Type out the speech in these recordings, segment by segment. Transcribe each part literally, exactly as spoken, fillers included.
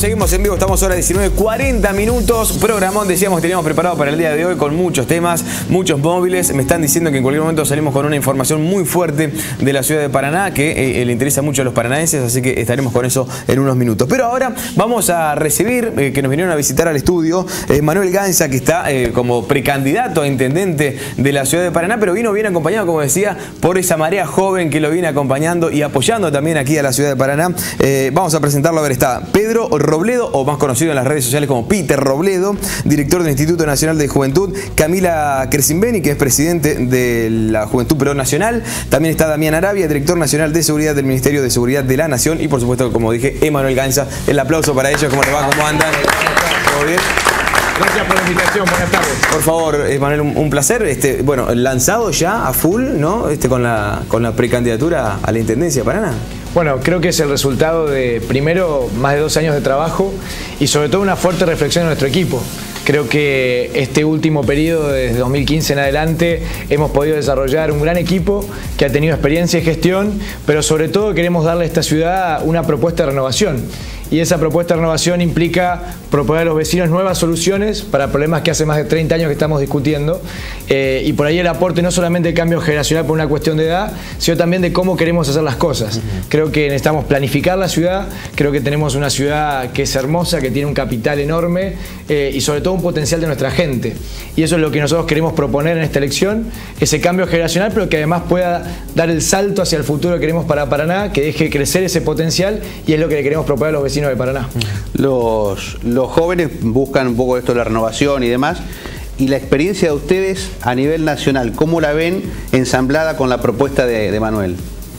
seguimos en vivo, estamos ahora a diecinueve cuarenta minutos. Programón, decíamos que teníamos preparado para el día de hoy con muchos temas, muchos móviles. Me están diciendo que en cualquier momento salimos con una información muy fuerte de la ciudad de Paraná que eh, le interesa mucho a los paranaenses, así que estaremos con eso en unos minutos. Pero ahora vamos a recibir, eh, que nos vinieron a visitar al estudio, eh, Manuel Gainza, que está eh, como precandidato a intendente de la ciudad de Paraná, pero vino bien acompañado, como decía, por esa marea joven que lo viene acompañando y apoyando también aquí a la ciudad de Paraná. Eh, vamos a presentarlo. A ver, está Pedro Robledo, o más conocido en las redes sociales como Peter Robledo, director del Instituto Nacional de Juventud. Camila Crescimbeni, que es presidente de la Juventud Pro Nacional. También está Damián Arabia, director nacional de seguridad del Ministerio de Seguridad de la Nación. Y por supuesto, como dije, Emanuel Gainza. El aplauso para ellos. ¿Cómo les va? ¿Cómo andan? ¿Todo bien? Gracias por la invitación, buenas tardes. Por favor, Emanuel, un, un placer. Este, bueno, lanzado ya a full, ¿no? Este, con la, con la precandidatura a la Intendencia de Paraná. Bueno, creo que es el resultado de, primero, más de dos años de trabajo y sobre todo una fuerte reflexión de nuestro equipo. Creo que este último periodo, desde dos mil quince en adelante, hemos podido desarrollar un gran equipo que ha tenido experiencia y gestión, pero sobre todo queremos darle a esta ciudad una propuesta de renovación. Y esa propuesta de renovación implica proponer a los vecinos nuevas soluciones para problemas que hace más de treinta años que estamos discutiendo. Eh, y por ahí el aporte no solamente de cambio generacional por una cuestión de edad, sino también de cómo queremos hacer las cosas. Uh-huh. Creo que necesitamos planificar la ciudad, creo que tenemos una ciudad que es hermosa, que tiene un capital enorme eh, y sobre todo un potencial de nuestra gente. Y eso es lo que nosotros queremos proponer en esta elección, ese cambio generacional, pero que además pueda dar el salto hacia el futuro que queremos para Paraná, que deje crecer ese potencial, y es lo que le queremos proponer a los vecinos de Paraná. Los, los jóvenes buscan un poco esto de la renovación y demás, y la experiencia de ustedes a nivel nacional, ¿cómo la ven ensamblada con la propuesta de, de Manuel?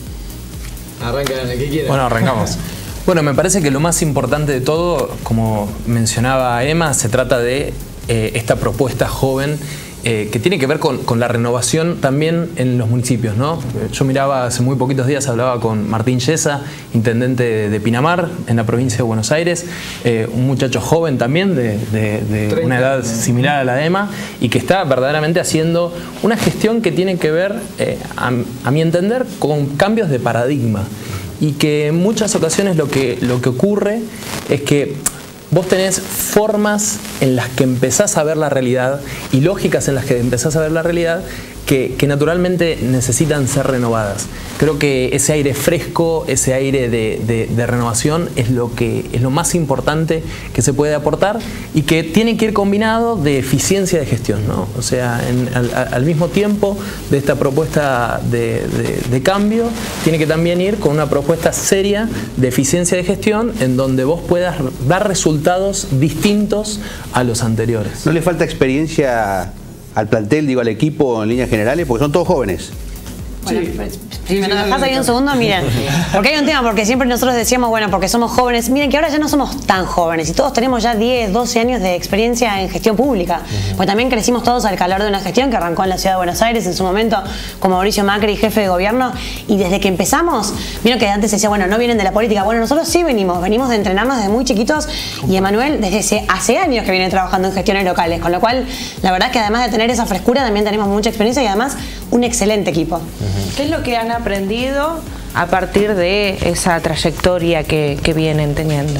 Arranca, ¿qué quieran? Bueno, arrancamos. Bueno, me parece que lo más importante de todo, como mencionaba Emma, se trata de eh, esta propuesta joven Eh, que tiene que ver con, con la renovación también en los municipios, ¿no? Yo miraba hace muy poquitos días, hablaba con Martín Yesa, intendente de, de Pinamar, en la provincia de Buenos Aires, eh, un muchacho joven también, de, de, de una edad similar a la de Emma, y que está verdaderamente haciendo una gestión que tiene que ver, eh, a, a mi entender, con cambios de paradigma, y que en muchas ocasiones lo que, lo que ocurre es que vos tenés formas en las que empezás a ver la realidad y lógicas en las que empezás a ver la realidad que, que naturalmente necesitan ser renovadas. Creo que ese aire fresco, ese aire de, de, de renovación es lo, que, es lo más importante que se puede aportar y que tiene que ir combinado de eficiencia de gestión, ¿no? O sea, en, al, al mismo tiempo de esta propuesta de, de, de cambio, tiene que también ir con una propuesta seria de eficiencia de gestión en donde vos puedas dar resultados distintos a los anteriores. ¿No le falta experiencia al plantel, digo, al equipo en líneas generales? Porque son todos jóvenes. Bueno, sí. pues, si me lo dejás ahí un segundo, miren, porque hay un tema, porque siempre nosotros decíamos, bueno, porque somos jóvenes, miren que ahora ya no somos tan jóvenes y todos tenemos ya diez, doce años de experiencia en gestión pública, uh-huh. Pues también crecimos todos al calor de una gestión que arrancó en la ciudad de Buenos Aires en su momento con Mauricio Macri, jefe de gobierno, y desde que empezamos, vieron que antes se decía, bueno, no vienen de la política, bueno, nosotros sí venimos, venimos de entrenarnos desde muy chiquitos, y Emanuel desde hace, hace años que viene trabajando en gestiones locales, con lo cual, la verdad es que además de tener esa frescura, también tenemos mucha experiencia y además un excelente equipo. Uh-huh. ¿Qué es lo que han aprendido a partir de esa trayectoria que, que vienen teniendo?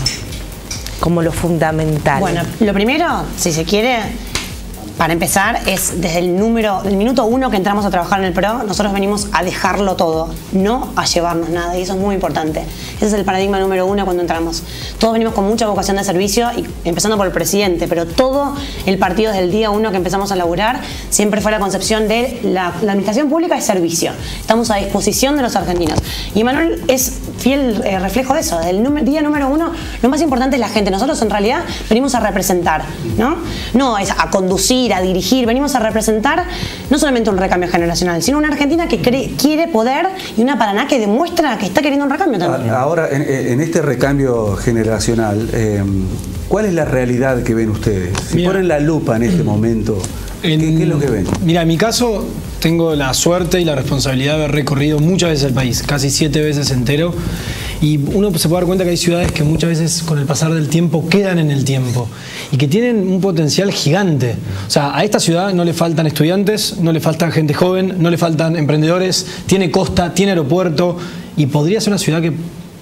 Como lo fundamental. Bueno, lo primero, si se quiere, para empezar, es desde el número, el minuto uno que entramos a trabajar en el PRO, nosotros venimos a dejarlo todo, no a llevarnos nada, y eso es muy importante. Ese es el paradigma número uno cuando entramos. Todos venimos con mucha vocación de servicio, y empezando por el presidente, pero todo el partido desde el día uno que empezamos a laburar siempre fue la concepción de la, la administración pública es servicio. Estamos a disposición de los argentinos. Y Manuel es fiel eh, reflejo de eso. Desde el número, día número uno, lo más importante es la gente. Nosotros en realidad venimos a representar, ¿no? No es a conducir, a dirigir, venimos a representar no solamente un recambio generacional, sino una Argentina que cree, quiere poder, y una Paraná que demuestra que está queriendo un recambio también. Ahora, en, en este recambio generacional, eh, ¿cuál es la realidad que ven ustedes? Si mira, ponen la lupa en este momento, ¿qué, en, ¿qué es lo que ven? Mira, en mi caso tengo la suerte y la responsabilidad de haber recorrido muchas veces el país, casi siete veces entero, y uno se puede dar cuenta que hay ciudades que muchas veces con el pasar del tiempo quedan en el tiempo y que tienen un potencial gigante. O sea, a esta ciudad no le faltan estudiantes, no le faltan gente joven, no le faltan emprendedores, tiene costa, tiene aeropuerto y podría ser una ciudad que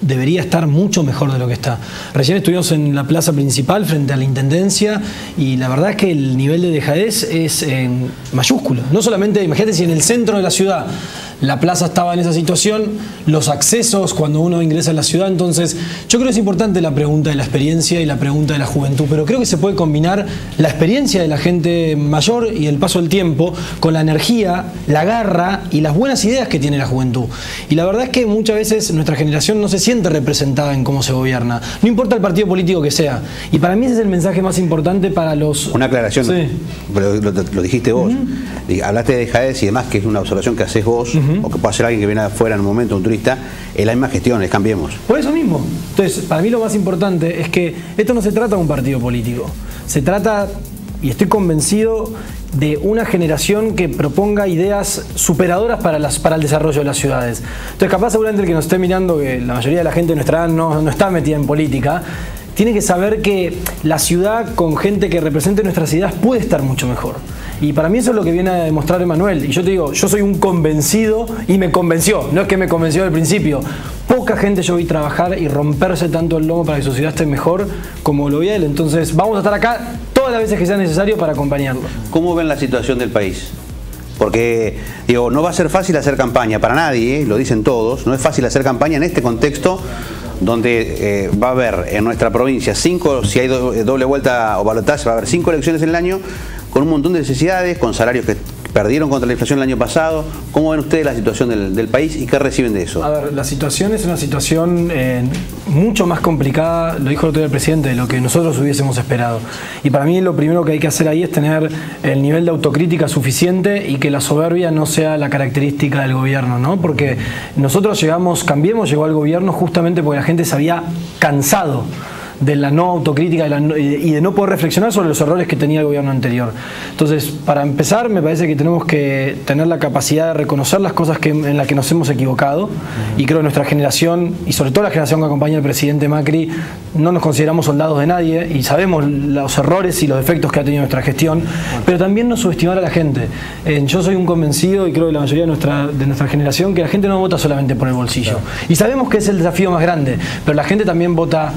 debería estar mucho mejor de lo que está. Recién estuvimos en la plaza principal frente a la Intendencia y la verdad es que el nivel de dejadez es eh, mayúsculo. No solamente, imagínate si en el centro de la ciudad la plaza estaba en esa situación, los accesos cuando uno ingresa a la ciudad. Entonces yo creo que es importante la pregunta de la experiencia y la pregunta de la juventud, pero creo que se puede combinar la experiencia de la gente mayor y el paso del tiempo con la energía, la garra y las buenas ideas que tiene la juventud. Y la verdad es que muchas veces nuestra generación no se siente representada en cómo se gobierna, no importa el partido político que sea. Y para mí ese es el mensaje más importante para los... Una aclaración, sí. lo, lo, lo dijiste vos, uh-huh. Hablaste de dejadez y demás, que es una observación que haces vos, uh-huh. o que puede hacer alguien que viene de afuera en un momento, un turista, es la misma gestión, es Cambiemos. Por eso mismo. Entonces, para mí lo más importante es que esto no se trata de un partido político, se trata, y estoy convencido, de una generación que proponga ideas superadoras para, las, para el desarrollo de las ciudades. Entonces, capaz seguramente el que nos esté mirando, que la mayoría de la gente de nuestra edad no, no está metida en política, tiene que saber que la ciudad con gente que represente nuestras ideas puede estar mucho mejor. Y para mí eso es lo que viene a demostrar Emanuel. Y yo te digo, yo soy un convencido y me convenció. No es que me convenció al principio. Poca gente yo vi trabajar y romperse tanto el lomo para que su ciudad esté mejor como lo vi él. Entonces vamos a estar acá todas las veces que sea necesario para acompañarlo. ¿Cómo ven la situación del país? Porque, digo, no va a ser fácil hacer campaña para nadie, ¿eh? Lo dicen todos. No es fácil hacer campaña en este contexto donde eh, va a haber en nuestra provincia cinco, si hay do, doble vuelta o balotaje, va a haber cinco elecciones en el año, con un montón de necesidades, con salarios que perdieron contra la inflación el año pasado. ¿Cómo ven ustedes la situación del, del país y qué reciben de eso? A ver, la situación es una situación eh, mucho más complicada, lo dijo el otro día el presidente, de lo que nosotros hubiésemos esperado. Y para mí lo primero que hay que hacer ahí es tener el nivel de autocrítica suficiente y que la soberbia no sea la característica del gobierno, ¿no? Porque nosotros llegamos, Cambiemos llegó al gobierno justamente porque la gente se había cansado de la no autocrítica y de no poder reflexionar sobre los errores que tenía el gobierno anterior. Entonces, para empezar, me parece que tenemos que tener la capacidad de reconocer las cosas que, en las que nos hemos equivocado, y creo que nuestra generación, y sobre todo la generación que acompaña al presidente Macri, no nos consideramos soldados de nadie y sabemos los errores y los defectos que ha tenido nuestra gestión, pero también no subestimar a la gente. Eh, yo soy un convencido, y creo que la mayoría de nuestra, de nuestra generación, que la gente no vota solamente por el bolsillo. Y sabemos que es el desafío más grande, pero la gente también vota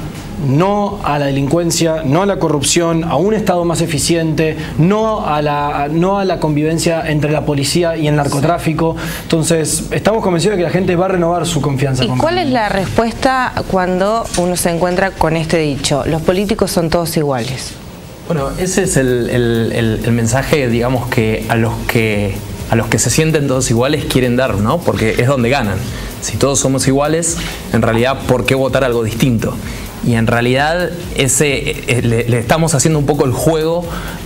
no a la delincuencia, no a la corrupción, a un Estado más eficiente, no a la, no a la convivencia entre la policía y el narcotráfico. Entonces, estamos convencidos de que la gente va a renovar su confianza. ¿Y cuál es la respuesta cuando uno se encuentra con este dicho? Los políticos son todos iguales. Bueno, ese es el, el, el, el mensaje, digamos, que a los que a los que se sienten todos iguales quieren dar, ¿no? Porque es donde ganan. Si todos somos iguales, en realidad, ¿por qué votar algo distinto? Y en realidad ese, le, le estamos haciendo un poco el juego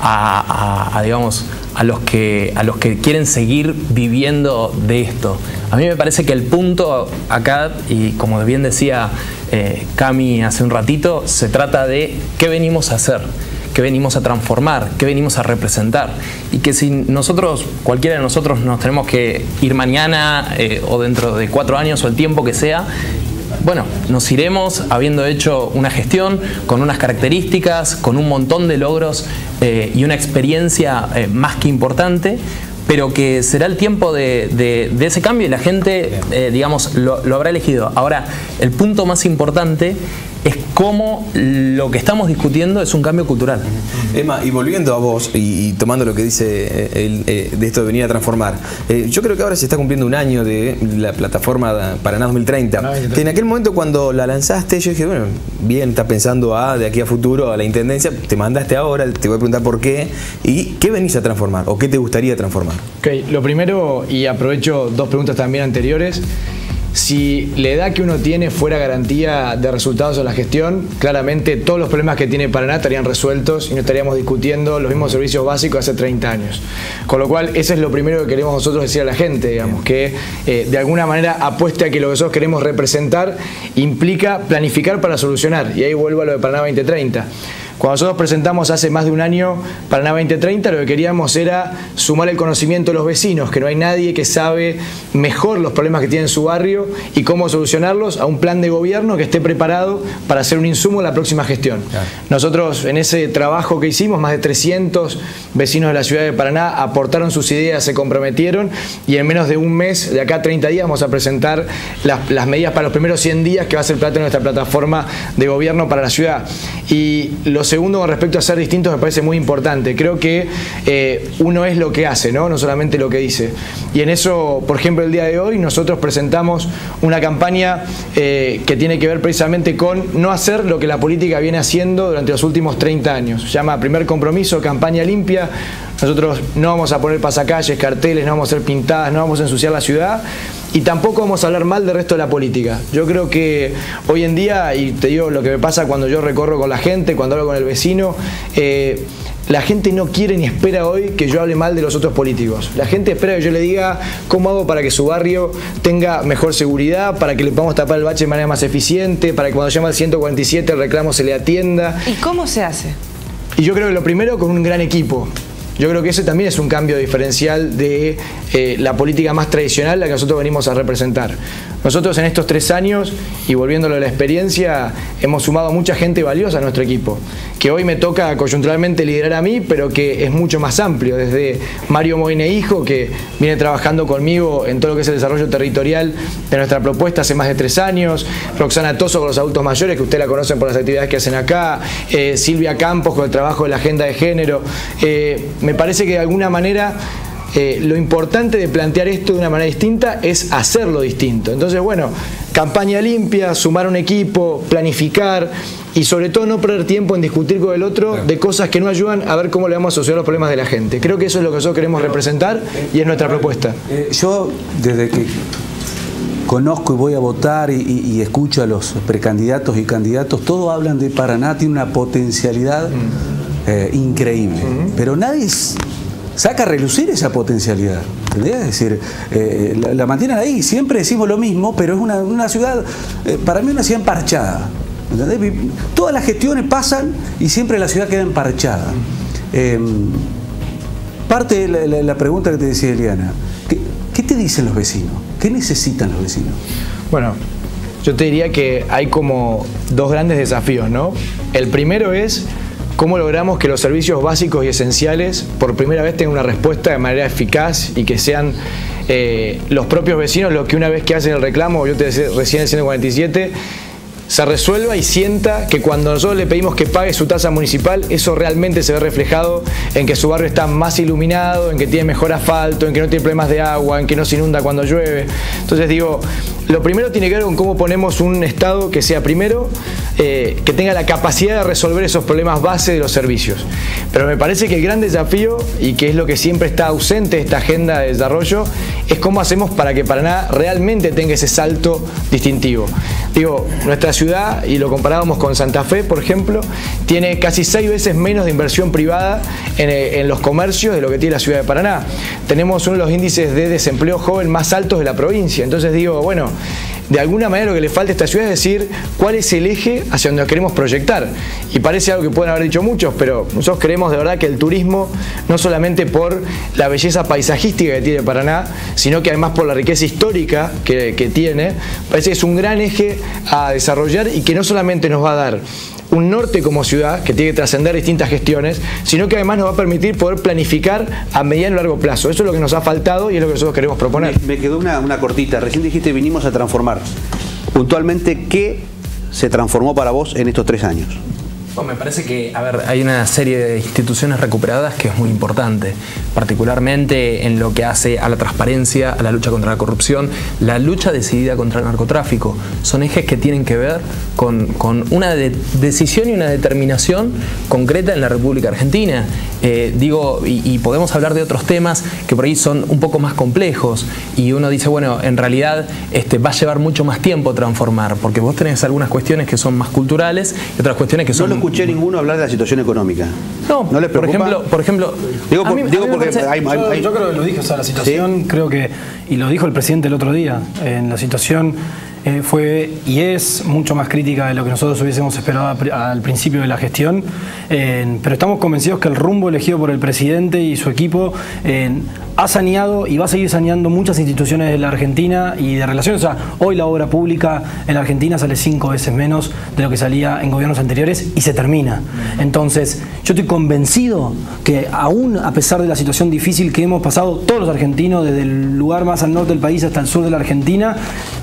a, a, a, digamos, a, los que, a los que quieren seguir viviendo de esto. A mí me parece que el punto acá, y como bien decía eh, Cami hace un ratito, se trata de qué venimos a hacer, qué venimos a transformar, qué venimos a representar. Y que si nosotros, cualquiera de nosotros, nos tenemos que ir mañana eh, o dentro de cuatro años o el tiempo que sea, bueno, nos iremos habiendo hecho una gestión con unas características, con un montón de logros eh, y una experiencia eh, más que importante, pero que será el tiempo de, de, de ese cambio y la gente, eh, digamos, lo, lo habrá elegido. Ahora, el punto más importante es cómo lo que estamos discutiendo es un cambio cultural. Emma, y volviendo a vos, y, y tomando lo que dice el, eh, de esto de venir a transformar, eh, yo creo que ahora se está cumpliendo un año de la plataforma Paraná dos mil treinta, que en aquel momento cuando la lanzaste, yo dije, bueno, bien, estás pensando a de aquí a futuro a la intendencia, te mandaste ahora, te voy a preguntar por qué, y qué venís a transformar, o qué te gustaría transformar. Ok, lo primero, y aprovecho dos preguntas también anteriores. Si la edad que uno tiene fuera garantía de resultados en la gestión, claramente todos los problemas que tiene Paraná estarían resueltos y no estaríamos discutiendo los mismos servicios básicos hace treinta años. Con lo cual, eso es lo primero que queremos nosotros decir a la gente, digamos, que eh, de alguna manera apueste a que lo que nosotros queremos representar implica planificar para solucionar. Y ahí vuelvo a lo de Paraná veinte treinta. Cuando nosotros presentamos hace más de un año Paraná veinte treinta, lo que queríamos era sumar el conocimiento de los vecinos, que no hay nadie que sabe mejor los problemas que tiene en su barrio y cómo solucionarlos, a un plan de gobierno que esté preparado para ser un insumo en la próxima gestión. Claro. Nosotros en ese trabajo que hicimos, más de trescientos vecinos de la ciudad de Paraná aportaron sus ideas, se comprometieron y en menos de un mes, de acá a treinta días, vamos a presentar las, las medidas para los primeros cien días que va a ser parte de nuestra plataforma de gobierno para la ciudad. Y lo segundo, con respecto a ser distintos, me parece muy importante. Creo que eh, uno es lo que hace, ¿no? No solamente lo que dice. Y en eso, por ejemplo, el día de hoy nosotros presentamos una campaña eh, que tiene que ver precisamente con no hacer lo que la política viene haciendo durante los últimos treinta años. Se llama Primer Compromiso, Campaña Limpia. Nosotros no vamos a poner pasacalles, carteles, no vamos a hacer pintadas, no vamos a ensuciar la ciudad y tampoco vamos a hablar mal del resto de la política. Yo creo que hoy en día, y te digo lo que me pasa cuando yo recorro con la gente, cuando hablo con el vecino, eh, la gente no quiere ni espera hoy que yo hable mal de los otros políticos. La gente espera que yo le diga cómo hago para que su barrio tenga mejor seguridad, para que le podamos tapar el bache de manera más eficiente, para que cuando llama al ciento cuarenta y siete el reclamo se le atienda. ¿Y cómo se hace? Y yo creo que lo primero, con un gran equipo. Yo creo que ese también es un cambio diferencial de eh, la política más tradicional, la que nosotros venimos a representar. Nosotros en estos tres años, y volviéndolo a la experiencia, hemos sumado mucha gente valiosa a nuestro equipo, que hoy me toca coyunturalmente liderar a mí, pero que es mucho más amplio, desde Mario Moine Hijo, que viene trabajando conmigo en todo lo que es el desarrollo territorial de nuestra propuesta hace más de tres años, Roxana Toso con los adultos mayores, que usted la conocen por las actividades que hacen acá, eh, Silvia Campos con el trabajo de la agenda de género. Eh, me parece que de alguna manera Eh, lo importante de plantear esto de una manera distinta es hacerlo distinto. Entonces, bueno, campaña limpia, sumar un equipo, planificar y sobre todo no perder tiempo en discutir con el otro de cosas que no ayudan a ver cómo le vamos a solucionar los problemas de la gente. Creo que eso es lo que nosotros queremos representar y es nuestra propuesta. Eh, yo, desde que conozco y voy a votar y, y, y escucho a los precandidatos y candidatos, todos hablan de Paraná, tiene una potencialidad eh, increíble, uh-huh. pero nadie es... saca a relucir esa potencialidad, ¿entendés? Es decir, eh, la, la mantienen ahí, siempre decimos lo mismo, pero es una, una ciudad, eh, para mí una ciudad emparchada, ¿entendés? Todas las gestiones pasan y siempre la ciudad queda emparchada. Eh, parte de la, la, la pregunta que te decía Eliana, ¿qué, ¿qué te dicen los vecinos? ¿Qué necesitan los vecinos? Bueno, yo te diría que hay como dos grandes desafíos, ¿no? El primero es cómo logramos que los servicios básicos y esenciales por primera vez tengan una respuesta de manera eficaz y que sean eh, los propios vecinos los que una vez que hacen el reclamo, yo te decía recién el ciento cuarenta y siete, se resuelva y sienta que cuando nosotros le pedimos que pague su tasa municipal, eso realmente se ve reflejado en que su barrio está más iluminado, en que tiene mejor asfalto, en que no tiene problemas de agua, en que no se inunda cuando llueve. Entonces digo, lo primero tiene que ver con cómo ponemos un Estado que sea primero, eh, que tenga la capacidad de resolver esos problemas base de los servicios. Pero me parece que el gran desafío, y que es lo que siempre está ausente de esta agenda de desarrollo, es cómo hacemos para que Paraná realmente tenga ese salto distintivo. Digo, nuestra ciudad, y lo comparábamos con Santa Fe, por ejemplo, tiene casi seis veces menos de inversión privada en, en los comercios de lo que tiene la ciudad de Paraná. Tenemos uno de los índices de desempleo joven más altos de la provincia. Entonces digo, bueno, de alguna manera lo que le falta a esta ciudad es decir cuál es el eje hacia donde queremos proyectar. Y parece algo que pueden haber dicho muchos, pero nosotros creemos de verdad que el turismo, no solamente por la belleza paisajística que tiene Paraná, sino que además por la riqueza histórica que, que tiene, parece que es un gran eje a desarrollar y que no solamente nos va a dar un norte como ciudad que tiene que trascender distintas gestiones, sino que además nos va a permitir poder planificar a mediano y largo plazo. Eso es lo que nos ha faltado y es lo que nosotros queremos proponer. Me, me quedó una, una cortita. Recién dijiste vinimos a transformar. Puntualmente, ¿qué se transformó para vos en estos tres años? Me parece que, a ver, hay una serie de instituciones recuperadas que es muy importante, particularmente en lo que hace a la transparencia, a la lucha contra la corrupción, la lucha decidida contra el narcotráfico. Son ejes que tienen que ver con, con una de, decisión y una determinación concreta en la República Argentina. Eh, digo, y, y podemos hablar de otros temas que por ahí son un poco más complejos y uno dice, bueno, en realidad este, va a llevar mucho más tiempo transformar, porque vos tenés algunas cuestiones que son más culturales y otras cuestiones que son... No escuché a ninguno hablar de la situación económica. No, ¿no les preocupa? Por ejemplo, por ejemplo digo, por, mí, digo porque parece, hay, hay, yo, hay... yo creo que lo dije, o sea, la situación, ¿sí? Creo que, y lo dijo el presidente el otro día, en la situación eh, fue y es mucho más crítica de lo que nosotros hubiésemos esperado al principio de la gestión, eh, pero estamos convencidos que el rumbo elegido por el presidente y su equipo eh, ha saneado y va a seguir saneando muchas instituciones de la Argentina y de relaciones. O sea, hoy la obra pública en la Argentina sale cinco veces menos de lo que salía en gobiernos anteriores y se termina. Entonces, yo estoy convencido que aún a pesar de la situación difícil que hemos pasado todos los argentinos, desde el lugar más al norte del país hasta el sur de la Argentina,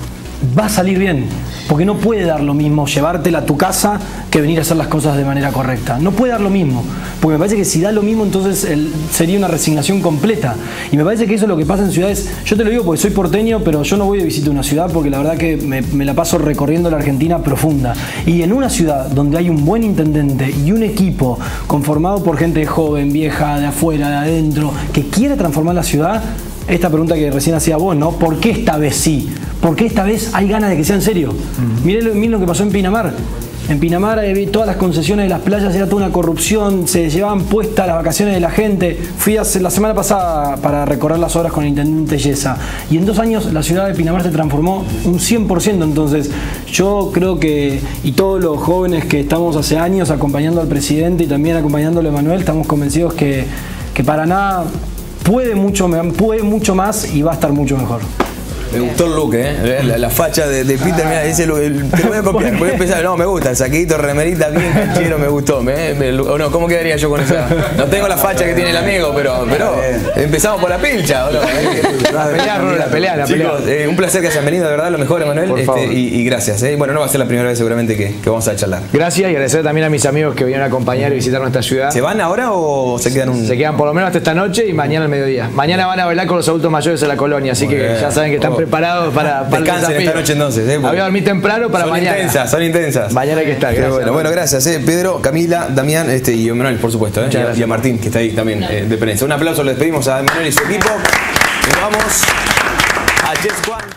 va a salir bien, porque no puede dar lo mismo llevártela a tu casa que venir a hacer las cosas de manera correcta. No puede dar lo mismo, porque me parece que si da lo mismo entonces el, sería una resignación completa. Y me parece que eso es lo que pasa en ciudades. Yo te lo digo porque soy porteño, pero yo no voy de visita a una ciudad porque la verdad que me, me la paso recorriendo la Argentina profunda. Y en una ciudad donde hay un buen intendente y un equipo conformado por gente joven, vieja, de afuera, de adentro, que quiere transformar la ciudad, esta pregunta que recién hacía vos, ¿no? ¿Por qué esta vez sí? ¿Por qué esta vez hay ganas de que sea en serio? Uh-huh. Mirá lo, mirá lo que pasó en Pinamar. En Pinamar eh, todas las concesiones de las playas era toda una corrupción, se llevaban puestas las vacaciones de la gente. Fui hace, la semana pasada para recorrer las obras con el intendente Yesa. Y en dos años la ciudad de Pinamar se transformó un cien por ciento. Entonces yo creo que, y todos los jóvenes que estamos hace años acompañando al presidente y también acompañándolo a Manuel, estamos convencidos que, que Paraná puede mucho, puede mucho más y va a estar mucho mejor. Me gustó el look, ¿eh? La, la facha de, de Peter, mira, ese look, el, te voy a copiar, voy a empezar, no, me gusta, el saquito, remerita, bien canchero, me gustó, me, me, o no, ¿cómo quedaría yo con esa? No tengo la facha que tiene el amigo, pero, pero empezamos por la pilcha, ¿o no? La pelea, la pelea, la pelea. Chicos, eh, un placer que hayan venido, de verdad, lo mejor, Emanuel, este, y, y gracias, ¿eh? Bueno, no va a ser la primera vez seguramente que, que vamos a charlar. Gracias y agradecer también a mis amigos que vinieron a acompañar y visitar nuestra ciudad. ¿Se van ahora o se quedan un...? Se quedan por lo menos hasta esta noche y mañana al mediodía. Mañana van a bailar con los adultos mayores a la colonia, así que ya saben que están preparados para... Descansen esta noche entonces, ¿eh? Voy a dormir temprano para son mañana. Son intensas, son intensas. Mañana hay que estar. Gracias, bueno, bueno, gracias, ¿eh? Pedro, Camila, Damián este, y Emanuel, por supuesto, ¿eh? Y, y a Martín, que está ahí también eh, de prensa. Un aplauso, le despedimos a Emanuel y su equipo. Y nos vamos a Chess Juan.